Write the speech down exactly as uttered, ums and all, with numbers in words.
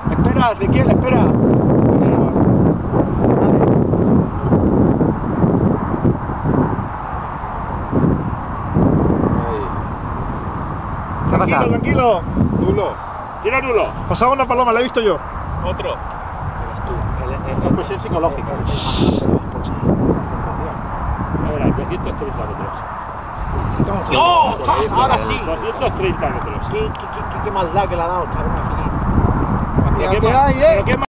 Espera, Ezequiel, espera. ¿Qué pasa? Tranquilo, tranquilo. Nulo. Tira nulo. Pasaba una paloma, la he visto yo. Otro. Es presión psicológica. Ahora, doscientos treinta metros. ¡No! Ahora sí. doscientos treinta metros. ¿Qué, qué, qué, qué maldad que le ha dado, cabrón? Pero Mira qué que ma- hay, eh. pero qué